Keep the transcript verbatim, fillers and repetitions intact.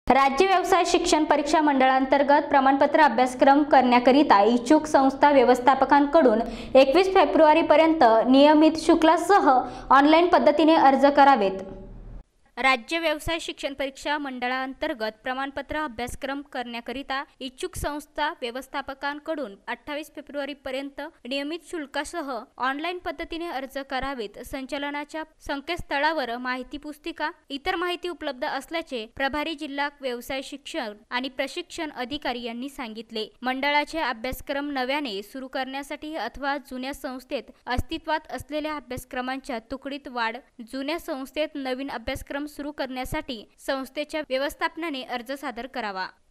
राज्य व्यवसाय शिक्षण परीक्षा मंडळांतर्गत प्रमाणपत्र अभ्यासक्रम करण्याकरिता इच्छुक संस्था व्यवस्थापकांकडून एकवीस फेब्रुवारी पर्यंत नियमित शुल्कासह ऑनलाईन पद्धतीने अर्ज करावेत। राज्य व्यवसाय शिक्षण परीक्षा मंडळांतर्गत प्रमाणपत्र अभ्यासक्रम करण्याकरिता इच्छुक संस्था व्यवस्थापकांकडून अठ्ठावीस फेब्रुवारी पर्यंत नियमित शुल्कासह ऑनलाईन पद्धतीने अर्ज करावेत। संचालनाच्या संकेतस्थळावर माहिती पुस्तिका इतर माहिती उपलब्ध असल्याचे प्रभारी जिल्हा व्यवसाय शिक्षण आणि प्रशिक्षण अधिकारी यांनी सांगितले। मंडळाचे अभ्यासक्रम नव्याने सुरू करण्यासाठी अथवा जुन्या संस्थेत अस्तित्वात असलेल्या अभ्यासक्रमांच्या तुकडीत वाढ, जुन्या संस्थेत नवीन अभ्यासक्रम सुरू करण्यासाठी संस्थेच्या व्यवस्थापनाने अर्ज सादर करावा।